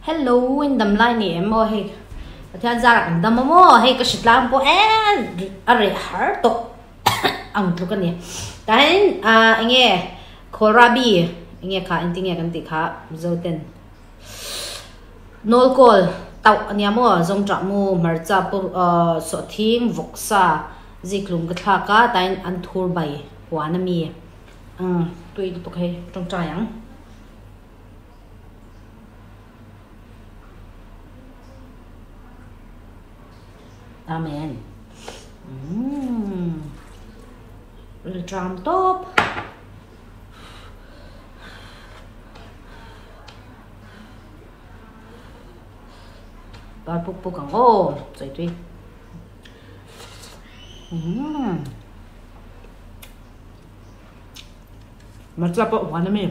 Hello in đầm lai nè em ơi hay theo ra là đầm mò hay cái sự làm của em ở hở to ang tu cái nè đấy anh nghe korabi anh nghe khá anh tiếng nghe cái tiếng khá dâu tên nol call tàu anh em mò dòng trạm mù mở ra số thiên vok sa dịch lùng cái thà cá tại anh thua bay quá nè mi tôi tụi hay trong trái ăn Amen. Drum top. Ba buk buk ang rồi tuy. Masarap po, wala namin.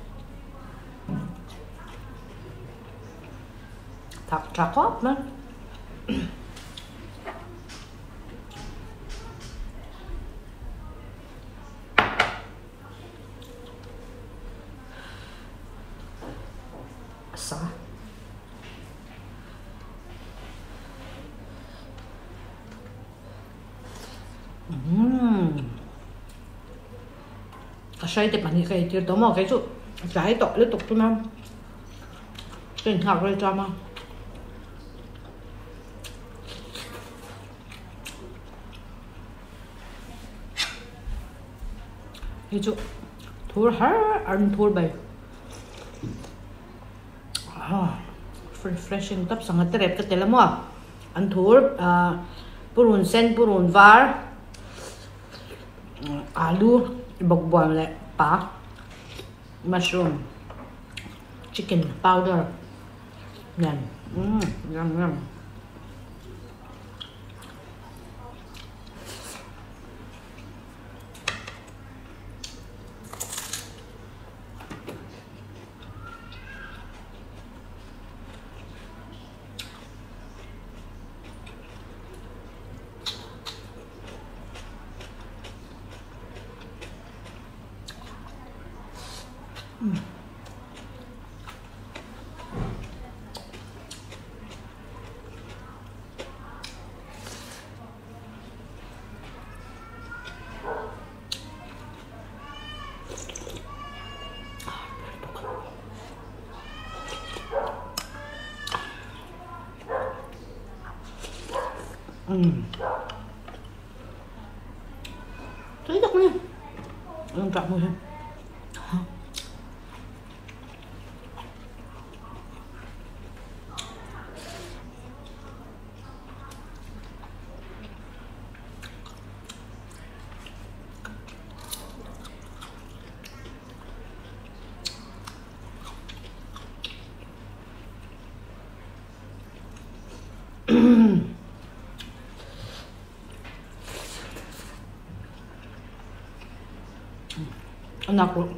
Takop na. Asa. Kasi ito pani kay tiro mo kay so dahil to lutok to na. Tin hak ray drama. Ito thur har an thur bay. Refreshing tap sangat terep ka tela mo an thur purun sen purun var alu bogboam le pa mushroom chicken powder yan yum yum Thấy được nè, ăn chậm rồi. Enak loh.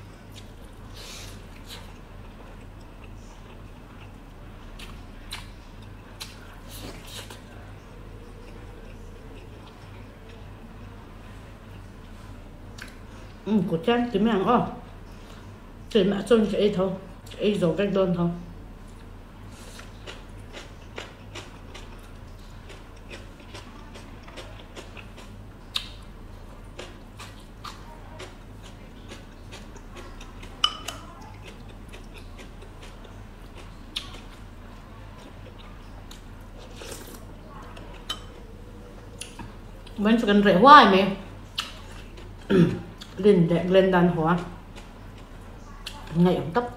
Của trang tìm ăn tìm mẹ cho cái thôi cái rồi cách đơn thôi vẫn phải cần rẻ hoài mày lên đàn hóa ngày ổng tấp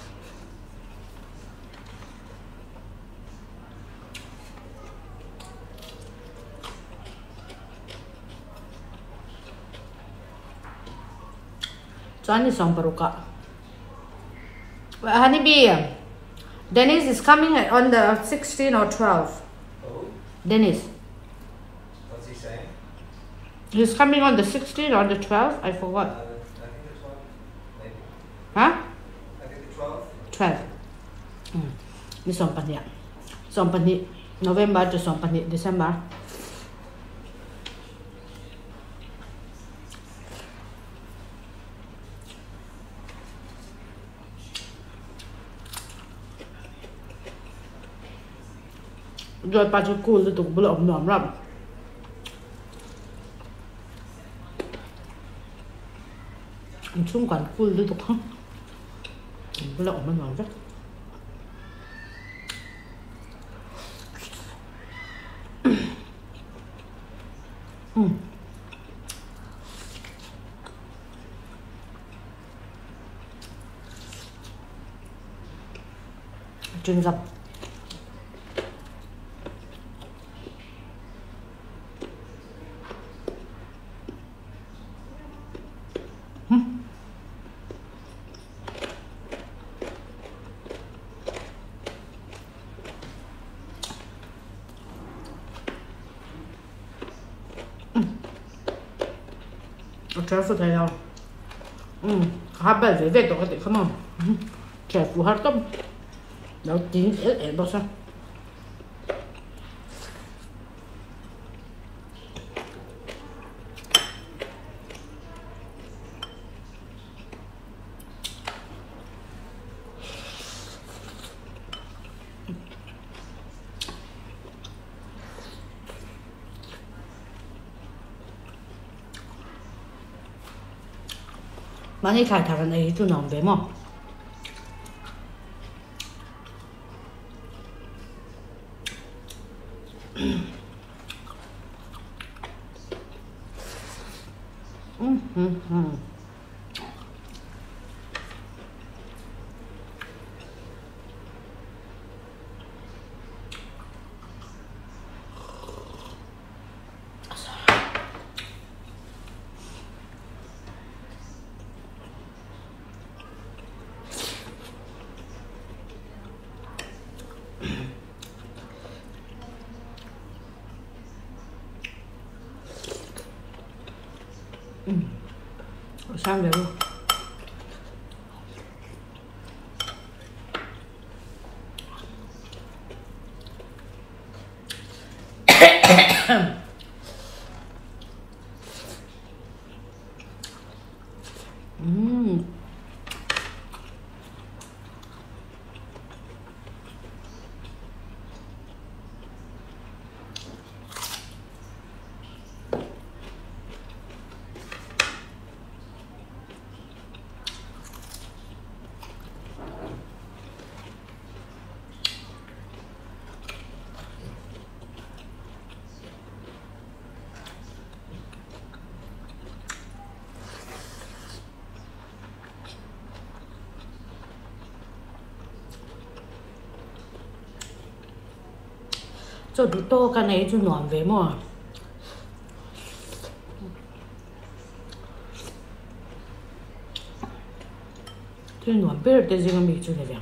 cho anh đi xong baru kak Honeybee Dennis is coming on the 16 or 12 Dennis He's coming on the 16th or the 12th? I forgot. I think the 12th, maybe. Huh? I think the 12th. 12. This one pani. Some pani November to some pani December. rồi ba chú cô tụi bữa ổng nòm lắm chung quản cô tụi không bữa ổng nó nòm rất trứng dập Trẻ phụ thấy không? Hát bài giấy về tôi có thể không không? Trẻ phụ hát tâm nó chín ít ế bao sao? 많이 잘 다른 애도 나온대 뭐. Sang được luôn. Cho đủ to cái này cho ngon về mà. Thì ngon bây giờ 지금 맥주 내려.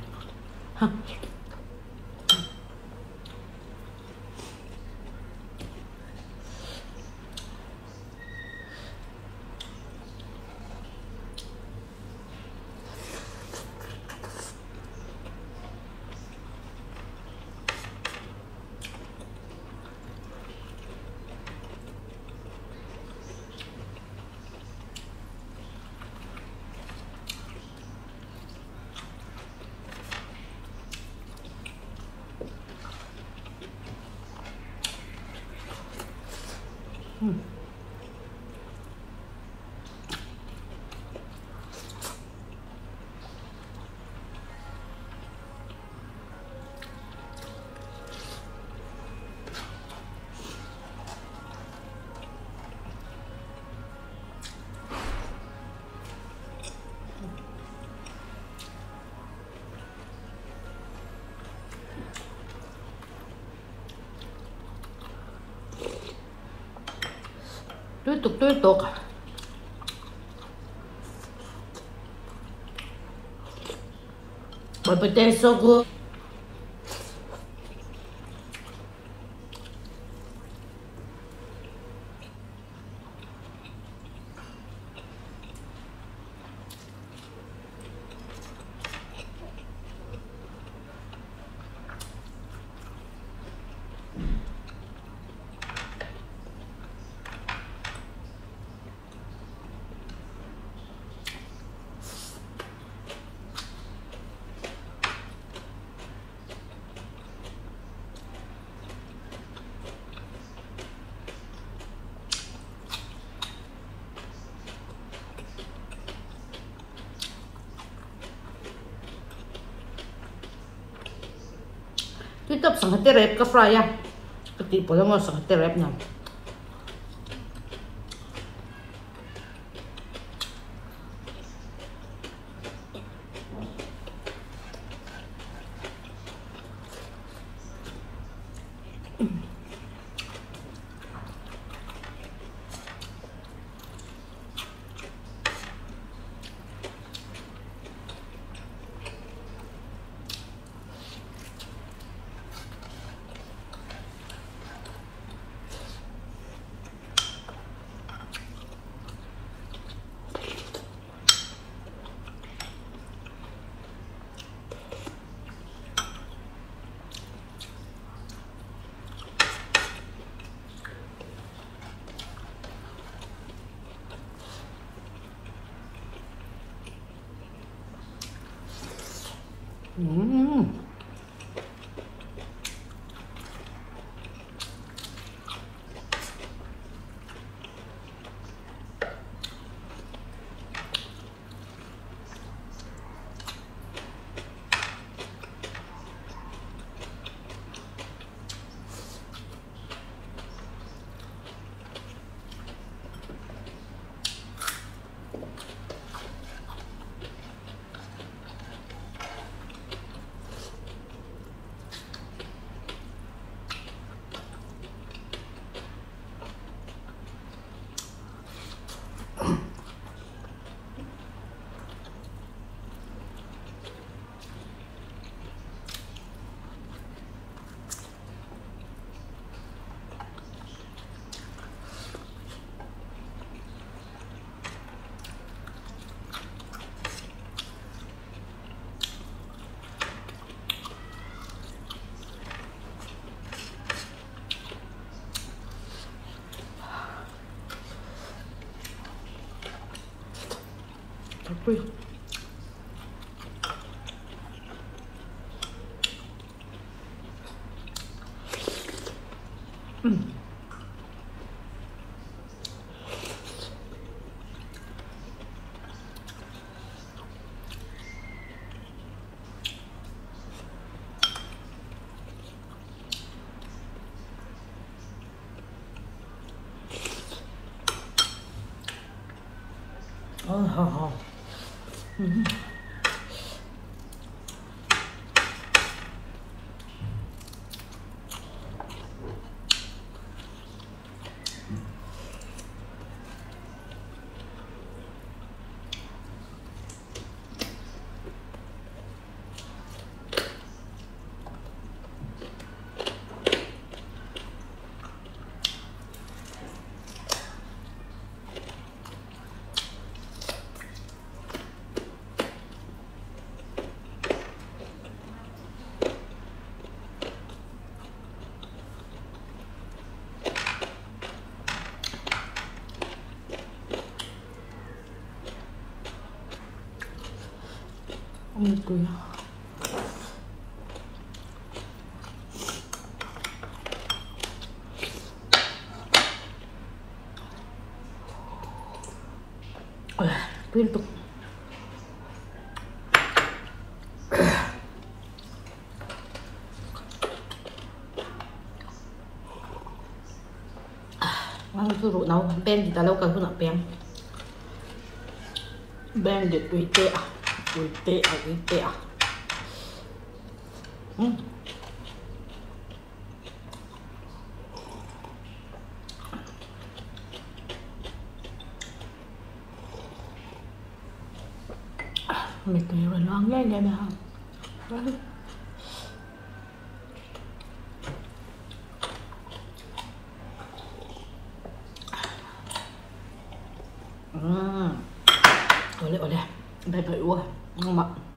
똘똑 뭘 떼서 그 Kita sang hati rep ka fry ya. Kati po lang mo sang hati rep na. Ui. Oh. Gitu ya. Pintu. Ang suruh nấu ben thì ta lâu cần nak ben. Ben để tùy tệ à. Ui tệ à. Mệt rồi nó ăn ngay ngay mà không. Oleh. Baik-baik. Wah, nggak.